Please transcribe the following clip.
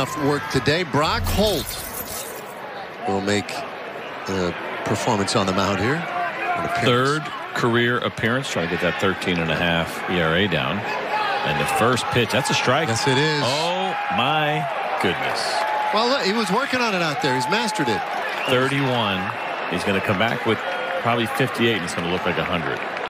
enough work today. Brock Holt will make a performance on the mound here. Third career appearance, trying to get that 13.5 ERA down. And the first pitch, that's a strike. Yes, it is. Oh, my goodness. Well, look, he was working on it out there. He's mastered it. 31. He's going to come back with probably 58, and it's going to look like 100.